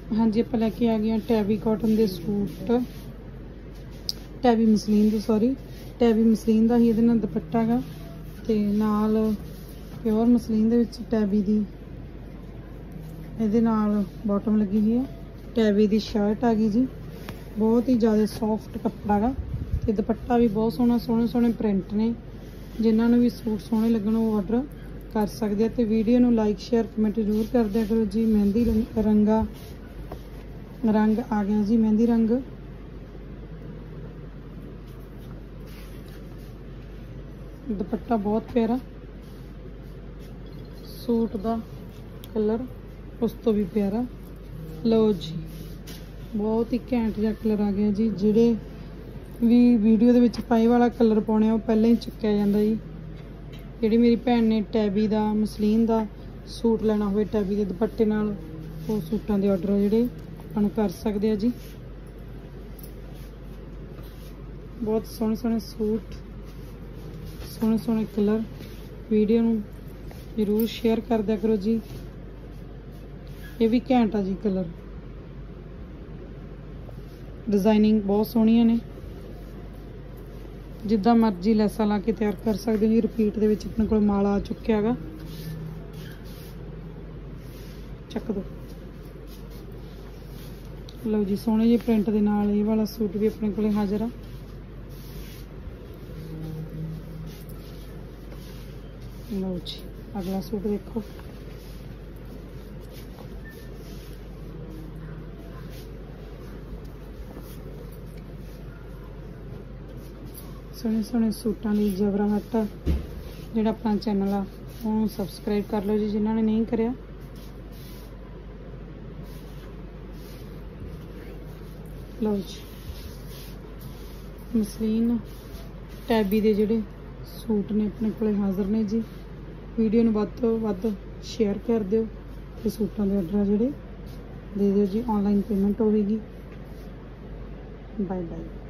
हाँ जी, आप लैके आ गए टैबी कॉटन के सूट, टैबी मसलीन दे, सॉरी टैबी मसलीन का ही ये दुपट्टा गा, ते नाल प्योर मसलीन दे विच टैबी दी ये बॉटम लगी हुई है। टैबी दी शर्ट आ गई जी, बहुत ही ज़्यादा सॉफ्ट कपड़ा गा, ते दुपट्टा भी बहुत सोहना, सोहने सोहने प्रिंट ने। जिन्होंने भी सूट सोहने लगन वो ऑर्डर कर सकते हैं। तो वीडियो नूं लाइक शेयर कमेंट जरूर कर दिया करो जी। मेहंदी रंग आ गया जी, मेहंदी रंग। दुपट्टा बहुत प्यारा, सूट का कलर उस तो भी प्यारा। लो जी, बहुत ही घैंट जिहा कलर आ गया जी। जिहड़े भी वीडियो दे विच पाई वाला कलर पाने वो पहले ही चुक्या जांदा जी। जिहड़ी मेरी भैन ने टैबी दा मसलीन दा सूट लेना होवे टैबी दे दुपट्टे नाल, वो सूटां दे ऑर्डर जिहड़े आपां नूं कर सकदे आ जी। बहुत सोहणे सोहणे सूट, सोहणे सोहणे कलर। वीडियो नूं जरूर शेयर कर दिया करो जी। ये भी घैंट आ जी कलर, डिजाइनिंग बहुत सोहणियां ने। जिद्दां मर्जी लैसा ला के तैयार कर सकते हो जी। रिपीट दे विच अपने कोल माला आ चुक्या हैगा, चक दो। लो जी, सोहणे जी प्रिंट दे नाल ये वाला सूट भी अपने कोल हाजिर आ। लो जी, अगला सूट देखो। सोहने सोहने सूटां दी जबराहट जिहड़ा अपना चैनल आ वो सबसक्राइब कर लो जी, जिन्होंने नहीं करिया। लो जी, मसलीन टैबी दे जिहड़े सूट ने अपने कोले हाजिर ने जी। वीडियो नूं वध तों वध शेयर कर दिओ ते सूटां दे ऑर्डर जिहड़े दे दिओ जी। ऑनलाइन पेमेंट होवेगी। Bye bye.